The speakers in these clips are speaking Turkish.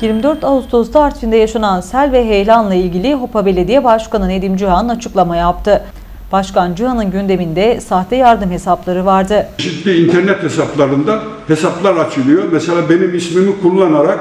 24 Ağustos'ta Artvin'de yaşanan sel ve heyelanla ilgili Hopa Belediye Başkanı Nedim Cihan açıklama yaptı. Başkan Cihan'ın gündeminde sahte yardım hesapları vardı. Çeşitli internet hesaplarında hesaplar açılıyor. Mesela benim ismimi kullanarak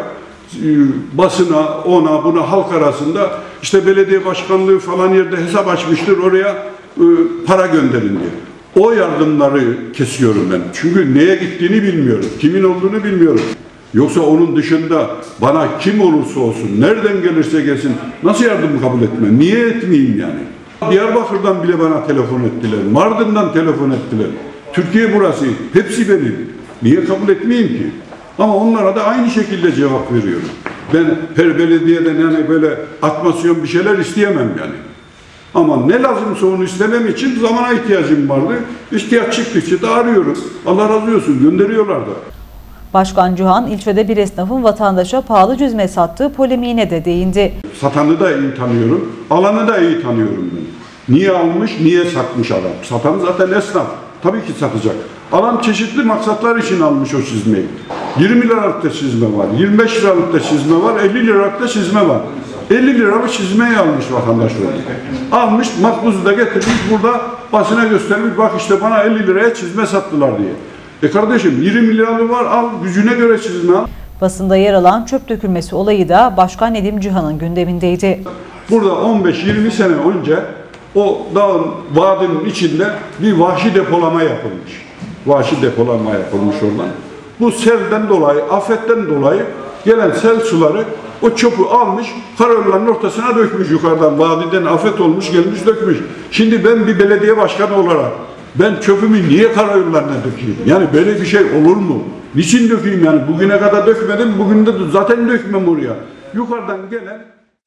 basına, ona, buna, halk arasında işte belediye başkanlığı falan yerde hesap açmıştır, oraya para gönderin diye. O yardımları kesiyorum ben. Çünkü neye gittiğini bilmiyorum, kimin olduğunu bilmiyorum. Yoksa onun dışında bana kim olursa olsun, nereden gelirse gelsin, nasıl yardım kabul etmem? Niye etmeyeyim yani? Diyarbakır'dan bile bana telefon ettiler, Mardin'den telefon ettiler. Türkiye burası, hepsi benim. Niye kabul etmeyeyim ki? Ama onlara da aynı şekilde cevap veriyorum. Ben her belediyeden yani böyle atmasyon bir şeyler isteyemem yani. Ama ne lazımsa onu istemem için zamana ihtiyacım vardı. İhtiyaç çıktıkça da arıyorum. Allah razı olsun, gönderiyorlar da. Başkan Cihan, ilçede bir esnafın vatandaşa pahalı cüzme sattığı polemiğine de değindi. Satanı da iyi tanıyorum, alanı da iyi tanıyorum ben. Niye almış, niye satmış adam? Satan zaten esnaf. Tabii ki satacak. Adam çeşitli maksatlar için almış o çizmeyi. 20 liralık da çizme var, 25 liralık da çizme var, 50 liralık da çizme var. 50 liralık çizmeyi almış vatandaş orada. Almış, makbuzu da getirmiş, burada basına göstermiş, bak işte bana 50 liraya çizme sattılar diye. Kardeşim 20 liralık var, al gücüne göre çizme al. Basında yer alan çöp dökülmesi olayı da Başkan Nedim Cihan'ın gündemindeydi. Burada 15-20 sene önce o dağın, vadinin içinde bir vahşi depolama yapılmış. Vahşi depolama yapılmış oradan. Bu selden dolayı, afetten dolayı gelen sel suları o çöpü almış, karayollarının ortasına dökmüş yukarıdan. Vadiden afet olmuş, gelmiş dökmüş. Şimdi ben bir belediye başkanı olarak ben çöpümü niye karayollarına dökeyim? Yani böyle bir şey olur mu? Niçin dökeyim yani? Bugüne kadar dökmedim, bugün de zaten dökmem oraya. Yukarıdan gelen...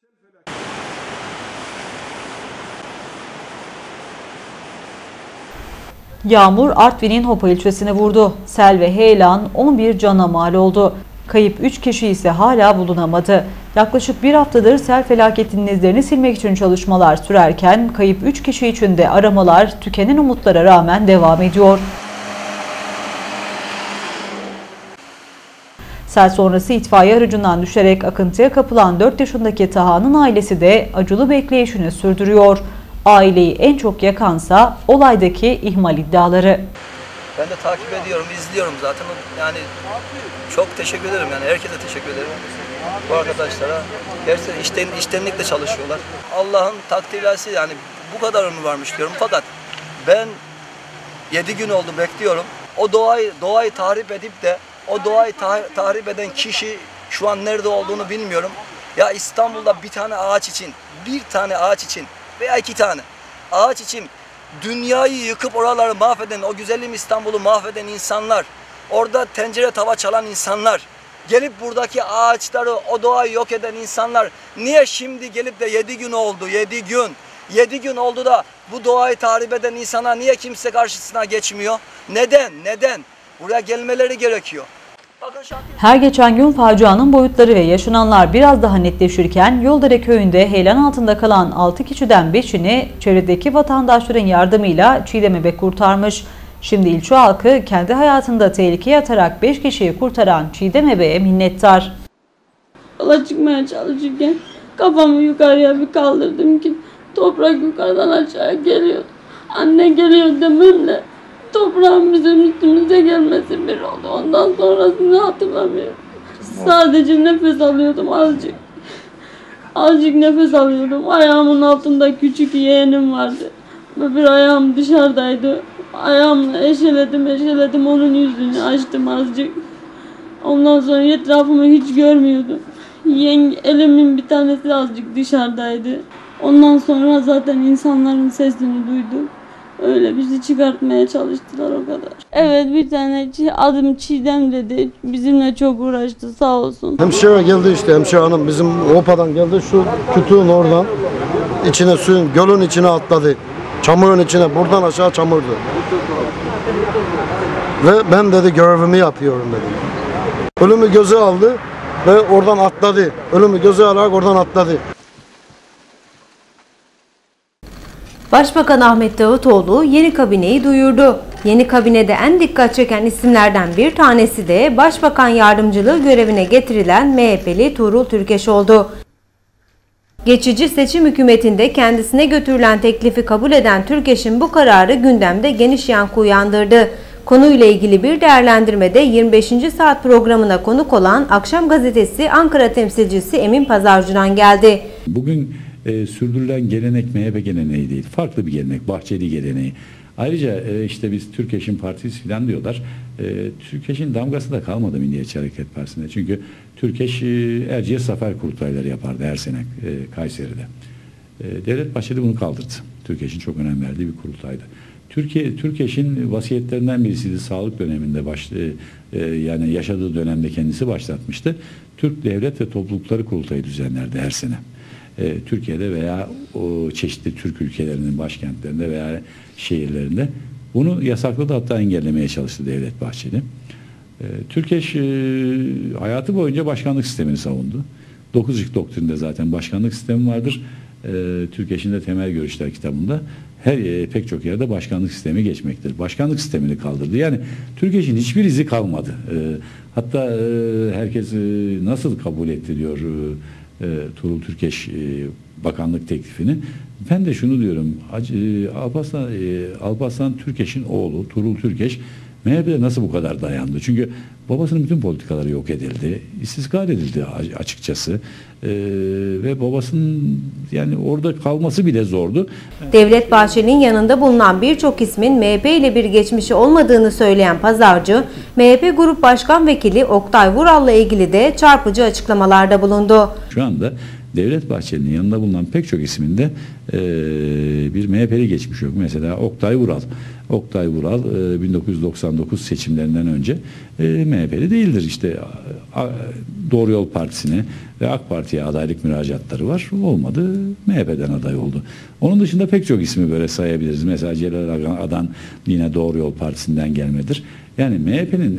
Yağmur Artvin'in Hopa ilçesine vurdu. Sel ve heyelan 11 cana mal oldu. Kayıp 3 kişi ise hala bulunamadı. Yaklaşık bir haftadır sel felaketinin izlerini silmek için çalışmalar sürerken kayıp 3 kişi için de aramalar tükenen umutlara rağmen devam ediyor. Sel sonrası itfaiye aracından düşerek akıntıya kapılan 4 yaşındaki Taha'nın ailesi de acılı bekleyişini sürdürüyor. Aileyi en çok yakansa olaydaki ihmal iddiaları. Ben de takip ediyorum, izliyorum zaten. Yani çok teşekkür ederim, yani herkese teşekkür ederim. Bu arkadaşlara gerçekten içtenlikle çalışıyorlar. Allah'ın takdirlisi, yani bu kadar ömür varmış diyorum. Fakat ben 7 gün oldu bekliyorum. O doğayı tahrip edip de o doğayı tahrip eden kişi şu an nerede olduğunu bilmiyorum. Ya İstanbul'da bir tane ağaç için veya 2 tane ağaç için dünyayı yıkıp oraları mahveden, o güzelim İstanbul'u mahveden insanlar, orada tencere tava çalan insanlar, gelip buradaki ağaçları, o doğayı yok eden insanlar niye şimdi gelip de 7 gün oldu, 7 gün oldu da bu doğayı tahrip eden insana niye kimse karşısına geçmiyor? Neden? Buraya gelmeleri gerekiyor. Her geçen gün facianın boyutları ve yaşananlar biraz daha netleşirken Yoldere köyünde heyelan altında kalan 6 kişiden 5'ini çevredeki vatandaşların yardımıyla Çiğdemebe kurtarmış. Şimdi ilçe halkı kendi hayatında tehlikeye atarak 5 kişiyi kurtaran Çiğdemebe'ye minnettar. Yola çıkmaya çalışırken kafamı yukarıya bir kaldırdım ki toprak yukarıdan aşağı geliyor. Anne geliyor dememle toprağın bizim üstümüze gelmesi bir oldu. Ondan sonrasını hatırlamıyorum. Sadece nefes alıyordum azıcık. Azıcık nefes alıyordum. Ayağımın altında küçük yeğenim vardı. Bir ayağım dışarıdaydı. Ayağımla eşeledim onun yüzünü açtım azıcık. Ondan sonra etrafımı hiç görmüyordum. Elimin bir tanesi azıcık dışarıdaydı. Ondan sonra zaten insanların sesini duydum. Öyle bizi çıkartmaya çalıştılar o kadar. Evet, bir tane adım Çiğdem dedi. Bizimle çok uğraştı sağ olsun. Hemşire geldi işte, hemşire hanım bizim Hopa'dan geldi. Şu kütüğün oradan içine suyun, gölün içine atladı. Çamurun içine, buradan aşağı çamurdu. Ve ben dedi görevimi yapıyorum dedi. Ölümü göze aldı ve oradan atladı. Ölümü göze alarak oradan atladı. Başbakan Ahmet Davutoğlu yeni kabineyi duyurdu. Yeni kabinede en dikkat çeken isimlerden bir tanesi de Başbakan Yardımcılığı görevine getirilen MHP'li Tuğrul Türkeş oldu. Geçici seçim hükümetinde kendisine götürülen teklifi kabul eden Türkeş'in bu kararı gündemde geniş yankı uyandırdı. Konuyla ilgili bir değerlendirmede 25. saat programına konuk olan Akşam Gazetesi Ankara temsilcisi Emin Pazarcı'dan geldi. Bugün sürdürülen gelenek MHP geleneği değil, farklı bir gelenek, Bahçeli geleneği. Ayrıca işte biz Türkeş'in partisi falan diyorlar. Türkeş'in damgası da kalmadı Milliyetçi Hareket Partisi'nde. Çünkü Türkeş Erciyes Zafer Kurultayları yapardı her sene Kayseri'de. Devlet Bahçeli bunu kaldırdı. Türkeş'in çok önem verdiği bir kurultaydı. Türkeş'in vasiyetlerinden birisiydi, sağlık döneminde yani yaşadığı dönemde kendisi başlatmıştı. Türk Devlet ve Toplulukları Kurultayı düzenlerdi her sene. Türkiye'de veya o çeşitli Türk ülkelerinin başkentlerinde veya şehirlerinde bunu yasakladı, hatta engellemeye çalıştı Devlet Bahçeli. Türkeş hayatı boyunca başkanlık sistemini savundu. 9 doktrinde zaten başkanlık sistemi vardır. Türkeş'in de temel görüşler kitabında pek çok yerde başkanlık sistemi geçmektir. Başkanlık sistemini kaldırdı. Yani Türkeş'in hiçbir izi kalmadı. Hatta herkes nasıl kabul etti diyor Tuğrul Türkeş bakanlık teklifini. Ben de şunu diyorum, Alparslan Türkeş'in oğlu Tuğrul Türkeş MHP'de nasıl bu kadar dayandı? Çünkü babasının bütün politikaları yok edildi, istismar edildi açıkçası ve babasının yani orada kalması bile zordu. Devlet Bahçeli'nin yanında bulunan birçok ismin MHP ile bir geçmişi olmadığını söyleyen Pazarcı, MHP Grup Başkan Vekili Oktay Vural'la ilgili de çarpıcı açıklamalarda bulundu. Şu anda Devlet Bahçeli'nin yanında bulunan pek çok isminde bir MHP'li geçmiş yok. Mesela Oktay Vural. Oktay Vural 1999 seçimlerinden önce MHP'li değildir. İşte Doğru Yol Partisi'ne ve AK Parti'ye adaylık müracaatları var. Olmadı. MHP'den aday oldu. Onun dışında pek çok ismi böyle sayabiliriz. Mesela Celal Adan yine Doğru Yol Partisi'nden gelmedir. Yani MHP'nin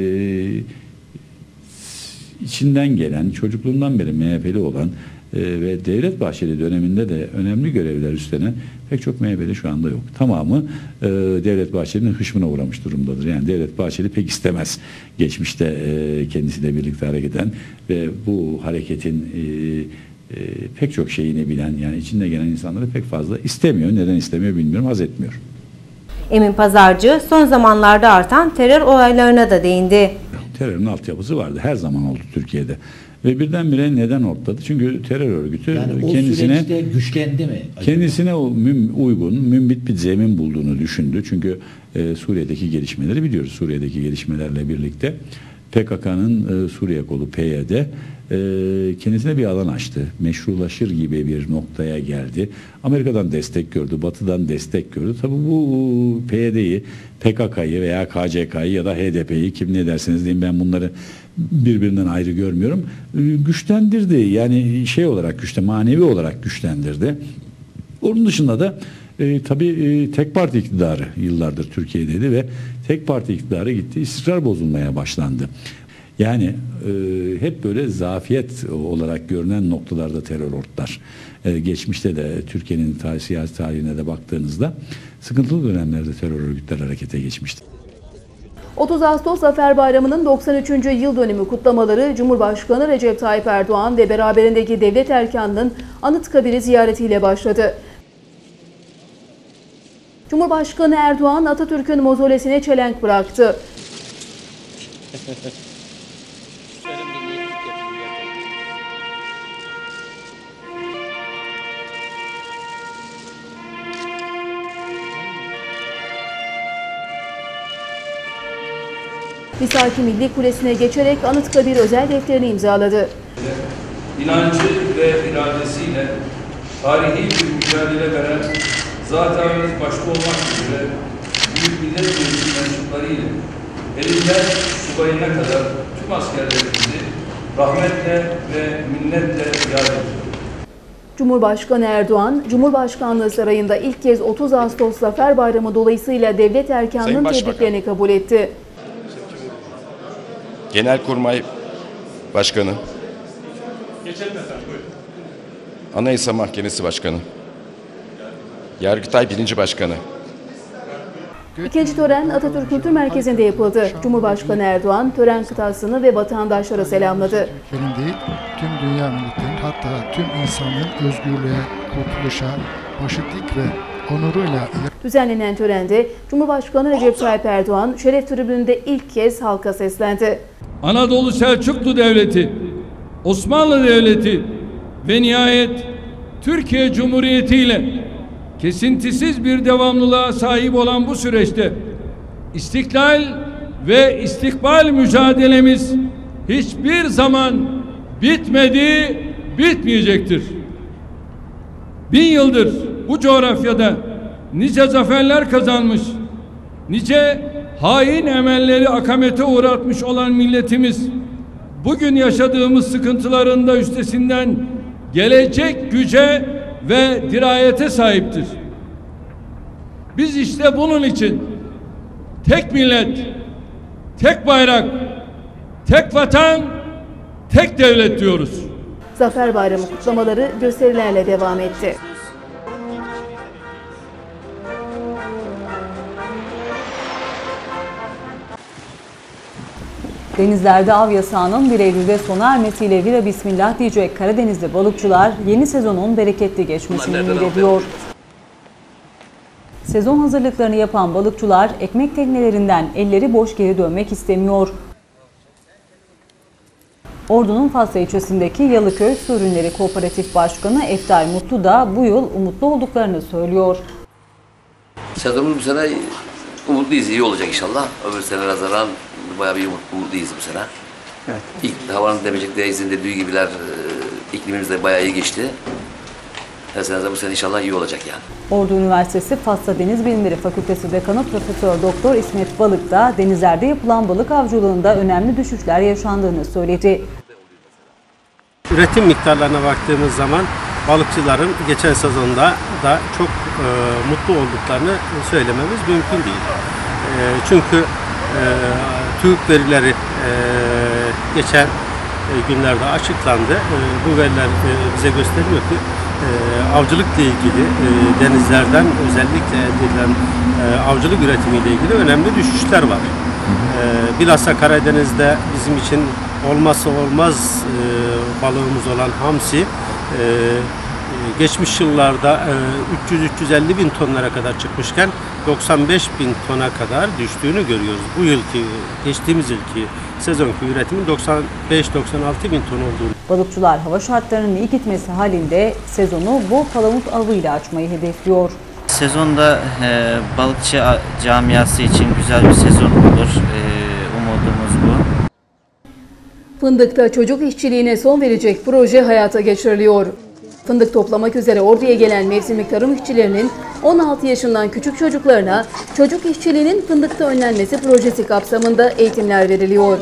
içinden gelen, çocukluğundan beri MHP'li olan ve Devlet Bahçeli döneminde de önemli görevler üstlenen pek çok MHP'li şu anda yok. Tamamı Devlet Bahçeli'nin hışmına uğramış durumdadır. Yani Devlet Bahçeli pek istemez geçmişte kendisiyle birlikte hareket eden ve bu hareketin pek çok şeyini bilen, yani içinde gelen insanları pek fazla istemiyor. Neden istemiyor bilmiyorum, haz etmiyor. Emin Pazarcı son zamanlarda artan terör olaylarına da değindi. Terörün altyapısı vardı. Her zaman oldu Türkiye'de. Ve birdenbire neden ortadı? Çünkü terör örgütü yani kendisine güçlendi mi? Kendisine uygun, mümbit bir zemin bulduğunu düşündü. Çünkü Suriye'deki gelişmeleri biliyoruz. Suriye'deki gelişmelerle birlikte PKK'nın Suriye kolu PYD kendisine bir alan açtı. Meşrulaşır gibi bir noktaya geldi. Amerika'dan destek gördü, Batı'dan destek gördü. Tabii bu PYD'yi, PKK'yı veya KCK'yı ya da HDP'yi, kim ne derseniz deyin, ben bunları birbirinden ayrı görmüyorum. Güçlendirdi. Yani manevi olarak güçlendirdi. Onun dışında da tabii tek parti iktidarı yıllardır Türkiye'deydi ve tek parti iktidarı gitti. İstikrar bozulmaya başlandı. Yani hep böyle zafiyet olarak görünen noktalarda terör ortlar. Geçmişte de Türkiye'nin siyasi tarihine de baktığınızda sıkıntılı dönemlerde terör örgütler harekete geçmişti. 30 Ağustos Zafer Bayramı'nın 93. yıl dönümü kutlamaları Cumhurbaşkanı Recep Tayyip Erdoğan ve beraberindeki devlet erkanının Anıtkabir'i ziyaretiyle başladı. Cumhurbaşkanı Erdoğan Atatürk'ün mozolesine çelenk bıraktı. Misaki Milli Kulesi'ne geçerek Anıtkabir özel defterini imzaladı. İnancı ve iradesiyle tarihi bir mücadele veren zat-ı başta olmak üzere Büyük Millet Meclisi mensuplarıyla elinden subayına kadar tüm askerlerimizi rahmetle ve minnetle yad ediyor. Cumhurbaşkanı Erdoğan, Cumhurbaşkanlığı Sarayı'nda ilk kez 30 Ağustos Zafer Bayramı dolayısıyla devlet erkanının tebriklerini kabul etti. Genelkurmay Başkanı, Anayasa Mahkemesi Başkanı, Yargıtay 1. Başkanı. İkinci tören Atatürk Kültür Merkezi'nde yapıldı. Cumhurbaşkanı Erdoğan tören kıtasını ve vatandaşlara selamladı. Benim değil, tüm dünya milletlerinin, hatta tüm insanlığın özgürlüğe, kurtuluşa, başlık ve onuruyla. Düzenlenen törende Cumhurbaşkanı Recep Tayyip Erdoğan şeref tribününde ilk kez halka seslendi. Anadolu Selçuklu Devleti, Osmanlı Devleti ve nihayet Türkiye Cumhuriyeti ile kesintisiz bir devamlılığa sahip olan bu süreçte istiklal ve istikbal mücadelemiz hiçbir zaman bitmedi, bitmeyecektir. 1000 yıldır bu coğrafyada nice zaferler kazanmış, nice hain emelleri akamete uğratmış olan milletimiz bugün yaşadığımız sıkıntıların da üstesinden gelecek güce ve dirayete sahiptir. Biz işte bunun için tek millet, tek bayrak, tek vatan, tek devlet diyoruz. Zafer Bayramı kutlamaları gösterilerle devam etti. Denizlerde av yasağının 1 Eylül'de sona ermesiyle vira bismillah diyecek Karadeniz'de balıkçılar yeni sezonun bereketli geçmesini ümit ediyor. Sezon hazırlıklarını yapan balıkçılar ekmek teknelerinden elleri boş geri dönmek istemiyor. Ordu'nun Fasla ilçesindeki Yalıköy Su Ürünleri Kooperatif Başkanı Eftal Mutlu da bu yıl umutlu olduklarını söylüyor. Sezonun bu sene umutluyuz, iyi olacak inşallah. Öbür sene nazaran bayağı bir umutluyuz bu sene. Evet. İlk havanın demeyecekleri izin dediği gibiler iklimimiz de bayağı iyi geçti. Her sene bu sene inşallah iyi olacak yani. Ordu Üniversitesi Fasla Deniz Bilimleri Fakültesi Dekanı Profesör Doktor İsmet Balık da denizlerde yapılan balık avcılığında önemli düşüşler yaşandığını söyledi. Üretim miktarlarına baktığımız zaman balıkçıların geçen sezonda da çok mutlu olduklarını söylememiz mümkün değil. Çünkü TÜİK verileri geçen günlerde açıklandı. Bu veriler bize gösteriyor ki avcılıkla ilgili denizlerden özellikle elde edilen avcılık üretimiyle ilgili önemli düşüşler var. Bilhassa Karadeniz'de bizim için olmazsa olmaz balığımız olan hamsi geçmiş yıllarda 300-350 bin tonlara kadar çıkmışken 95 bin tona kadar düştüğünü görüyoruz. Bu yılki, geçtiğimiz yılki sezonki üretimin 95-96 bin ton olduğunu. Balıkçılar hava şartlarının iyi gitmesi halinde sezonu bol palamut avıyla açmayı hedefliyor. Sezonda balıkçı camiası için güzel bir sezon olur. Umudumuz bu. Fındıkta çocuk işçiliğine son verecek proje hayata geçiriliyor. Fındık toplamak üzere Ordu'ya gelen mevsimlik tarım işçilerinin 16 yaşından küçük çocuklarına çocuk işçiliğinin fındıkta önlenmesi projesi kapsamında eğitimler veriliyor.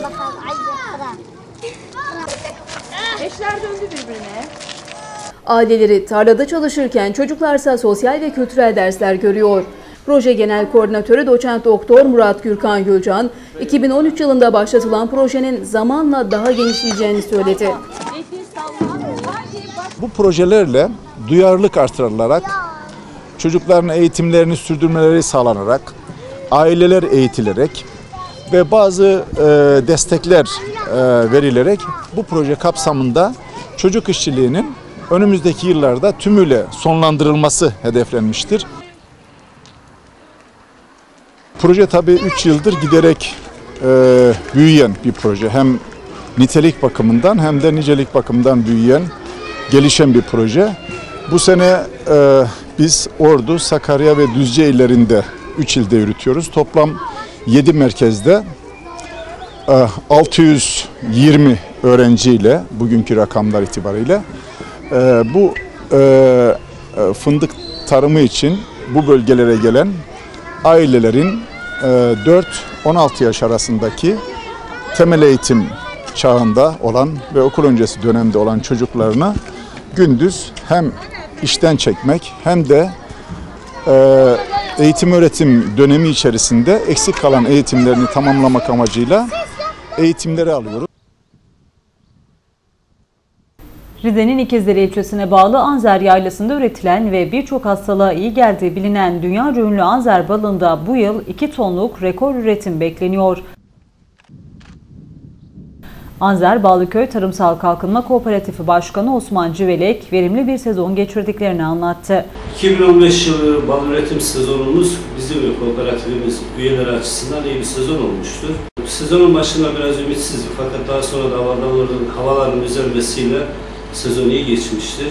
Eşler döndü birbirine. Aileleri tarlada çalışırken çocuklarsa sosyal ve kültürel dersler görüyor. Proje Genel Koordinatörü Doçent Doktor Murat Gürkan Gülcan, 2013 yılında başlatılan projenin zamanla daha genişleyeceğini söyledi. Bu projelerle duyarlılık artırılarak, çocukların eğitimlerini sürdürmeleri sağlanarak, aileler eğitilerek ve bazı destekler verilerek bu proje kapsamında çocuk işçiliğinin önümüzdeki yıllarda tümüyle sonlandırılması hedeflenmiştir. Proje tabii 3 yıldır giderek büyüyen bir proje. Hem nitelik bakımından hem de nicelik bakımından büyüyen, gelişen bir proje. Bu sene biz Ordu, Sakarya ve Düzce illerinde 3 ilde yürütüyoruz. Toplam 7 merkezde 620 öğrenciyle bugünkü rakamlar itibariyle bu fındık tarımı için bu bölgelere gelen ailelerin 4-16 yaş arasındaki temel eğitim çağında olan ve okul öncesi dönemde olan çocuklarına gündüz hem işten çekmek hem de eğitim öğretim dönemi içerisinde eksik kalan eğitimlerini tamamlamak amacıyla eğitimleri alıyoruz. Rize'nin İkizleri ilçesine bağlı Anzer Yaylası'nda üretilen ve birçok hastalığa iyi geldiği bilinen dünyaca ünlü Anzer balında bu yıl 2 tonluk rekor üretim bekleniyor. Anzer Ballıköy Tarımsal Kalkınma Kooperatifi Başkanı Osman Civelek verimli bir sezon geçirdiklerini anlattı. 2015 yılı bal üretim sezonumuz bizim ve kooperatifimiz üyeleri açısından iyi bir sezon olmuştur. Sezonun başında biraz ümitsizdik fakat daha sonra da havaların düzelmesiyle sezon iyi geçmiştir.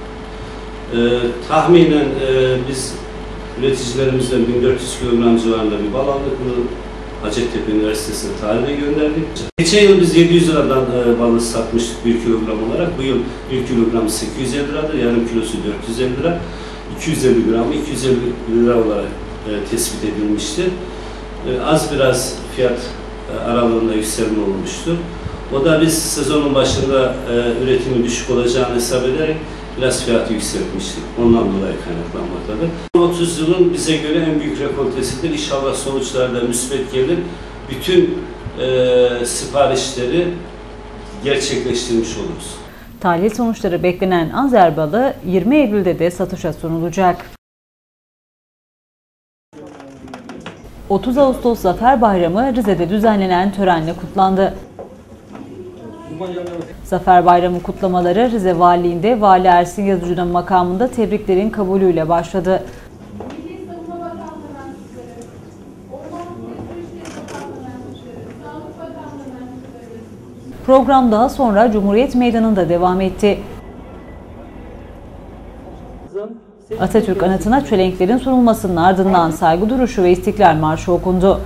Tahminen biz üreticilerimizden 1400 kilogram civarında bir bal aldık. Bunu Hacettepe Üniversitesi'ne tarihe gönderdik. Geçen yıl biz 700 liradan balı satmıştık 1 kilogram olarak. Bu yıl 1 kilogram 850 liradır. Yarım kilosu 450 lira. 250 gramı 250 lira olarak tespit edilmiştir. Az biraz fiyat aralığında yükselme olmuştur. O da biz sezonun başında üretimi düşük olacağını hesap ederek biraz fiyatı yükseltmiştik. Ondan dolayı kaynaklanmaktadır. 30 yılın bize göre en büyük rekoltesidir. İnşallah sonuçlarda müsbet gelir. Bütün siparişleri gerçekleştirmiş oluruz. Tahlil sonuçları beklenen Anzer balı 20 Eylül'de de satışa sunulacak. 30 Ağustos Zafer Bayramı Rize'de düzenlenen törenle kutlandı. Zafer Bayramı kutlamaları Rize Valiliğinde Vali Ersin Yazıcı'nın makamında tebriklerin kabulüyle başladı. Program daha sonra Cumhuriyet Meydanı'nda devam etti. Atatürk anıtına çelenklerin sunulmasının ardından saygı duruşu ve İstiklal Marşı okundu.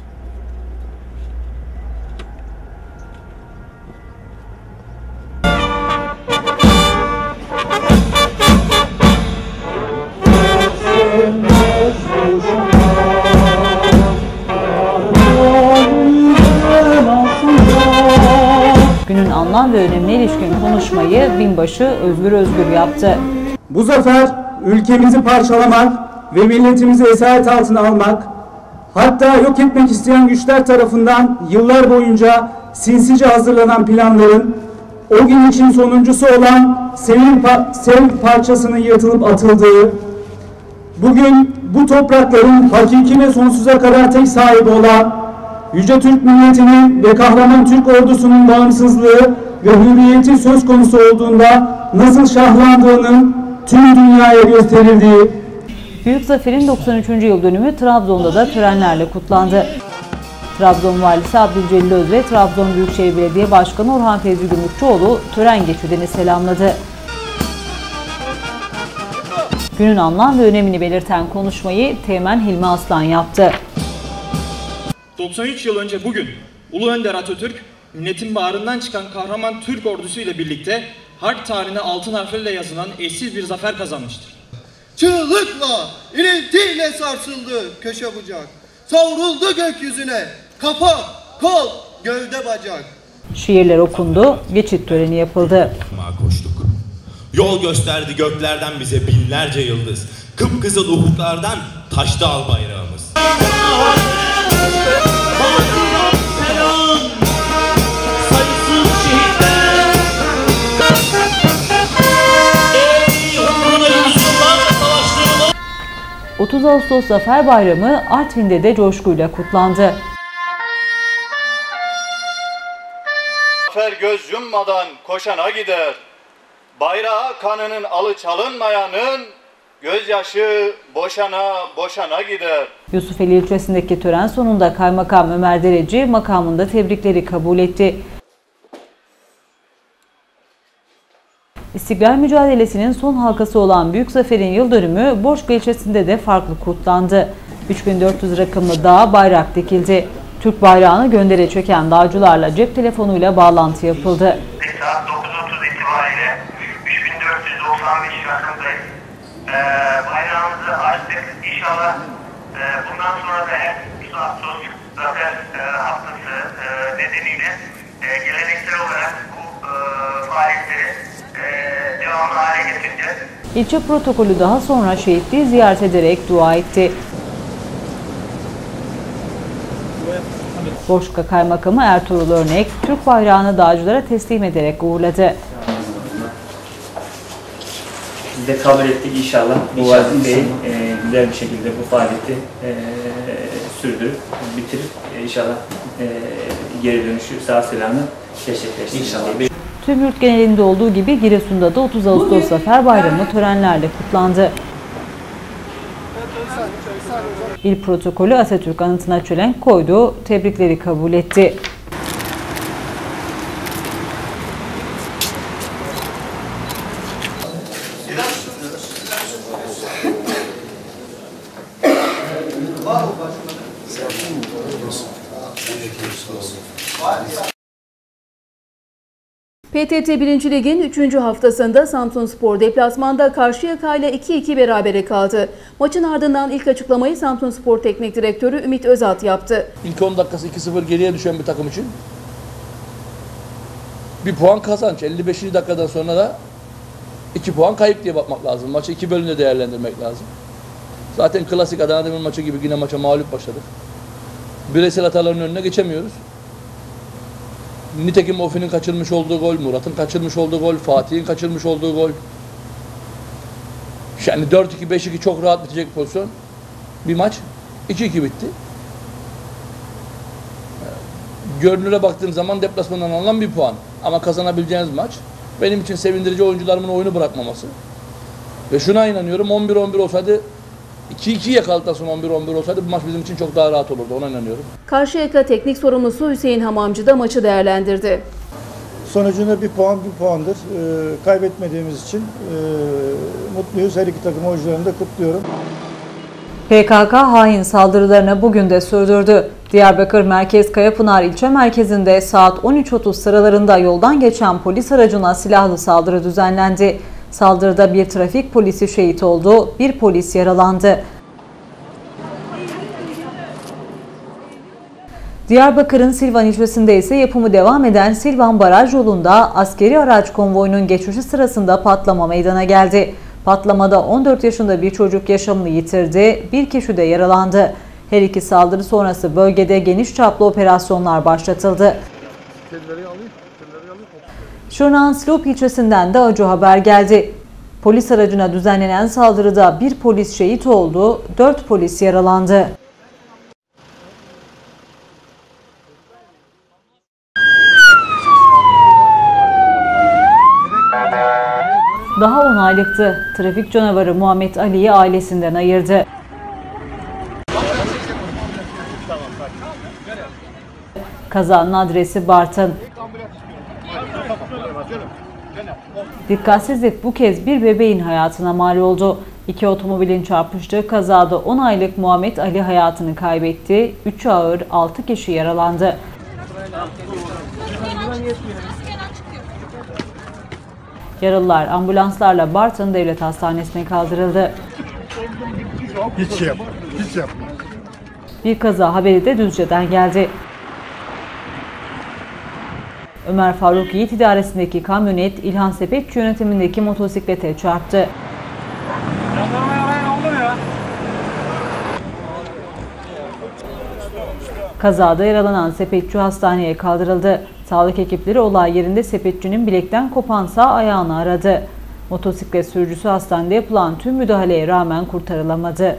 Günün anlam ve önemine ilişkin konuşmayı binbaşı Özgür Özgür yaptı. Bu zafer ülkemizi parçalamak ve milletimizi esaret altına almak, hatta yok etmek isteyen güçler tarafından yıllar boyunca sinsice hazırlanan planların o gün için sonuncusu olan Sevim parçasının yırtılıp atıldığı, bugün bu toprakların hakiki ve sonsuza kadar tek sahibi olan Yüce Türk milletinin ve kahraman Türk ordusunun bağımsızlığı ve hürriyeti söz konusu olduğunda nasıl şahlandığının tüm dünyaya gösterildiği. Büyük Zafer'in 93. yıl dönümü Trabzon'da da törenlerle kutlandı. Trabzon Valisi Abdülcelil Öz ve Trabzon Büyükşehir Belediye Başkanı Orhan Fevzi Gümrükçüoğlu tören geçidini selamladı. Günün anlam ve önemini belirten konuşmayı Teğmen Hilmi Aslan yaptı. 93 yıl önce bugün Ulu Önder Atatürk, milletin bağrından çıkan kahraman Türk ordusu ile birlikte harp tarihine altın harflerle yazılan eşsiz bir zafer kazanmıştır. Çığlıkla, iniltiyle sarsıldı köşe bucak, savruldu gökyüzüne, kafa, kol, gövde bacak. Şiirler okundu, geçit töreni yapıldı. Koştuk. Yol gösterdi göklerden bize binlerce yıldız, kıpkızıl ufuklardan taştı al bayrağımız. Selam, sayısız şehitler. 30 Ağustos Zafer Bayramı Artvin'de de coşkuyla kutlandı. Zafer göz yummadan koşana gider. Bayrağı kanının alı çalınmayanın gözyaşı boşana boşana gider. Yusufeli ilçesindeki tören sonunda Kaymakam Ömer Dereci makamında tebrikleri kabul etti. İstiklal mücadelesinin son halkası olan Büyük Zafer'in yıl dönümü Borçka ilçesinde de farklı kutlandı. 3400 rakımlı dağa bayrak dikildi. Türk bayrağını göndere çöken dağcılarla cep telefonuyla bağlantı yapıldı. Saat 9.30 itibariyle 3495 rakımdayız. Bayrağımızı açtık. İnşallah bundan sonra da her Ağustos Zafer haftası nedeniyle geleneksel olarak bu faaliyetleri devamlı hale getireceğiz. İlçe protokolü daha sonra şehitliği ziyaret ederek dua etti. Borçka Kaymakamı Ertuğrul Örnek, Türk bayrağını dağcılara teslim ederek uğurladı. Biz de kabul ettik inşallah. Bu vazifeyi güzel bir şekilde bu faaliyeti sürdürüp, bitirip inşallah geri dönüşü sağ selamı gerçekleştireceğiz. Tüm yurt genelinde olduğu gibi Giresun'da da 30 Ağustos Zafer Bayramı törenlerle kutlandı. İl protokolü Atatürk anıtına çelenk koydu, tebrikleri kabul etti. PTT 1. Lig'in 3. haftasında Samsunspor deplasmanda Karşıyaka ile 2-2 berabere kaldı. Maçın ardından ilk açıklamayı Samsunspor Teknik Direktörü Ümit Özat yaptı. İlk 10 dakikası 2-0 geriye düşen bir takım için bir puan kazanç. 55. dakikadan sonra da 2 puan kayıp diye bakmak lazım. Maçı 2 bölümde değerlendirmek lazım. Zaten klasik Adana Demir maçı gibi yine maça mağlup başladık. Bireysel hataların önüne geçemiyoruz. Nitekim Ofi'nin kaçırmış olduğu gol, Murat'ın kaçırmış olduğu gol, Fatih'in kaçırmış olduğu gol. Yani 4-2, 5-2 çok rahat bitecek pozisyon. Bir maç 2-2 bitti. Görünüre baktığım zaman deplasmandan alınan bir puan. Ama kazanabileceğiniz maç. Benim için sevindirici oyuncularımın oyunu bırakmaması. Ve şuna inanıyorum, 11-11 olsaydı 2-2 yakaladıktan sonra 11-11 olsaydı bu maç bizim için çok daha rahat olurdu, ona inanıyorum. Karşıyaka teknik sorumlusu Hüseyin Hamamcı da maçı değerlendirdi. Sonucunda bir puandır. Kaybetmediğimiz için mutluyuz. Her iki takım oyuncularını da kutluyorum. PKK hain saldırılarını bugün de sürdürdü. Diyarbakır Merkez Kayapınar ilçe merkezinde saat 13.30 sıralarında yoldan geçen polis aracına silahlı saldırı düzenlendi. Saldırıda bir trafik polisi şehit oldu, bir polis yaralandı. Diyarbakır'ın Silvan ilçesinde ise yapımı devam eden Silvan Baraj yolunda askeri araç konvoyunun geçişi sırasında patlama meydana geldi. Patlamada 14 yaşında bir çocuk yaşamını yitirdi, bir kişi de yaralandı. Her iki saldırı sonrası bölgede geniş çaplı operasyonlar başlatıldı. Şırnak'ın Silop ilçesinden de acı haber geldi. Polis aracına düzenlenen saldırıda bir polis şehit oldu, 4 polis yaralandı. Daha 10 aylıktı. Trafik canavarı Muhammed Ali'yi ailesinden ayırdı. Kazanın adresi Bartın. Dikkatsizlik bu kez bir bebeğin hayatına mal oldu. 2 otomobilin çarpıştığı kazada 10 aylık Muhammed Ali hayatını kaybetti. 3 ağır, 6 kişi yaralandı. Yaralılar ambulanslarla Bartın Devlet Hastanesi'ne kaldırıldı. Hiç yap. Bir kaza haberi de Düzce'den geldi. Ömer Faruk Yiğit idaresindeki kamyonet İlhan Sepetçi yönetimindeki motosiklete çarptı. Kazada yaralanan Sepetçi hastaneye kaldırıldı. Sağlık ekipleri olay yerinde Sepetçi'nin bilekten kopan sağ ayağını aradı. Motosiklet sürücüsü hastanede yapılan tüm müdahaleye rağmen kurtarılamadı.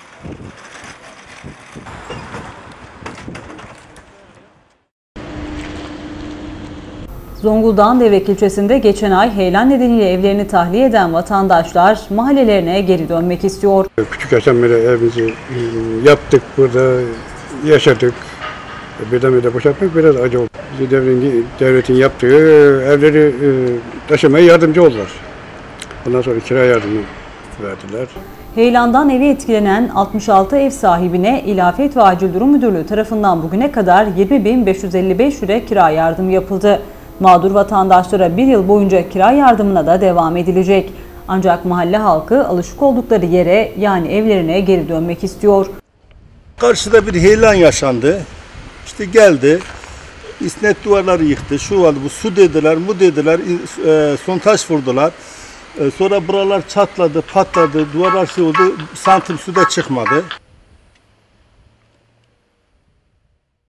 Zonguldak'ın Devrek ilçesinde geçen ay heyelan nedeniyle evlerini tahliye eden vatandaşlar mahallelerine geri dönmek istiyor. Küçük yaştan beri evimizi yaptık, burada yaşadık. Birdenbire boşaltmak biraz acı oldu. Bize devletin yaptığı evleri taşımaya yardımcı oldular. Ondan sonra kira yardımı verdiler. Heyelandan evi etkilenen 66 ev sahibine İl Afet ve Acil Durum Müdürlüğü tarafından bugüne kadar 20.555 lira kira yardımı yapıldı. Mağdur vatandaşlara bir yıl boyunca kira yardımına da devam edilecek. Ancak mahalle halkı alışık oldukları yere yani evlerine geri dönmek istiyor. Karşıda bir heyelan yaşandı. İşte geldi, isnet duvarları yıktı, şu vardı, bu su dediler, bu dediler, sontaj vurdular. Sonra buralar çatladı, patladı, duvarlar şey oldu, santim su da çıkmadı.